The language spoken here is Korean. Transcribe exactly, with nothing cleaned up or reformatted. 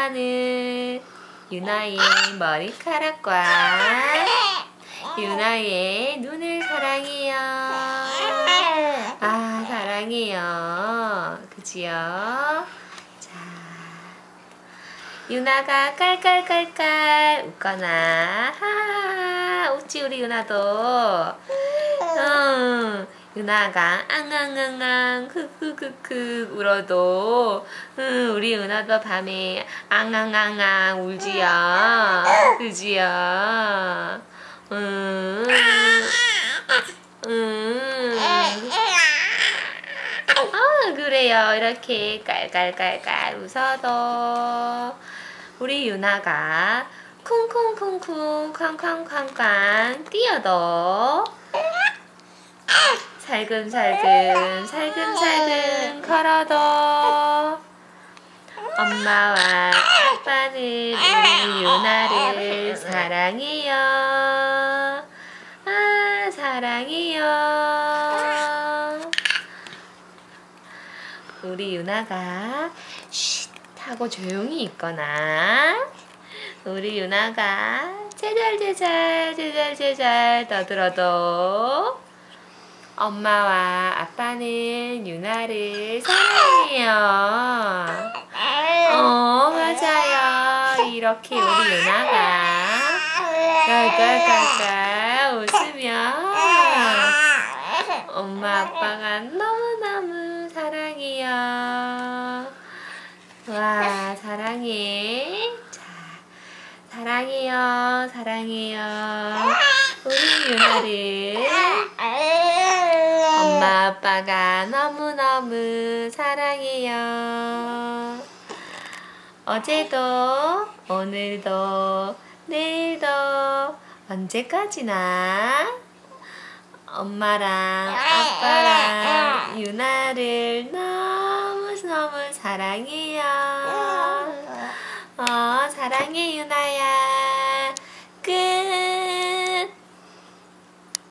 아빠는 유나의 머리카락과 유나의 눈을 사랑해요. 아, 사랑해요. 그지요? 자, 유나가 깔깔깔깔 웃거나 하하하 웃지 우리 유나도. 응, 유나가 앙앙앙앙 흑흑흑흑 울어도 응, 우리 유나도 밤에 앙앙앙앙 울지요. 그지요? 응, 응. 아, 그래요. 이렇게 깔깔깔깔 웃어도 우리 유나가 쿵쿵쿵쿵 쾅쾅쾅쾅 뛰어도 살금살금 살금살금 걸어도 엄마와 아빠는 우리 유나를 사랑해요. 아, 사랑해요. 우리 유나가 쉿 하고 조용히 있거나 우리 유나가 제잘제잘 제잘제잘 떠들어도 엄마와 아빠는 유나를 사랑해요. 어, 맞아요. 이렇게 우리 유나가 깔깔깔깔 웃으면 엄마 아빠가 너무너무 사랑해요. 와, 사랑해. 자, 사랑해요. 사랑해요. 우리 유나를 엄마 아빠가 너무너무 사랑해요. 어제도 오늘도 내일도 언제까지나 엄마랑 아빠랑 유나를 너무너무 사랑해요. 어, 사랑해 유나야.